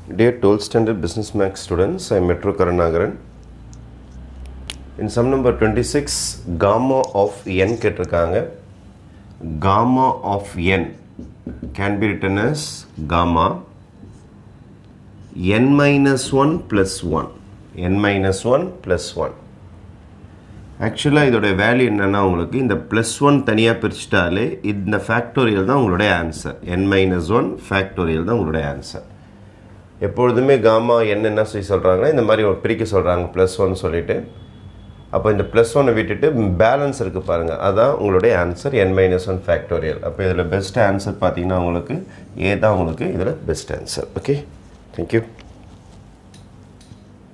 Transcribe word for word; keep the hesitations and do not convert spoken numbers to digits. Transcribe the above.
Dear twelfth standard business max students, I am Metro Karanagaran. In sum number twenty-six, gamma of n கேட்டிருக்காங்க. Gamma of n can be written as gamma n minus one plus one. n minus one plus one. Actually, இதோட value என்னன்னா உங்களுக்கு இந்த plus one தனியா பிரிச்சிட்டாலே இந்த factorial தான் உங்களுடைய answer. n minus one factorial தான் உங்களுடைய ஆன்சர். எப்பொழுதுமே காமா n என்ன சொல்லி சொல்றாங்கன்னா இந்த மாதிரி ஒரு பிரிக்க சொல்றாங்க plus one சொல்லிட்டு அப்ப இந்த plus one விட்டுட்டு பேலன்ஸ் இருக்கு பாருங்க அதான் உங்களுடைய answer n minus one factorial. அப்ப இதுல பெஸ்ட் ஆன்சர் பாத்தீங்கன்னா உங்களுக்கு A தான் உங்களுக்கு இதுல best answer. Okay, thank you.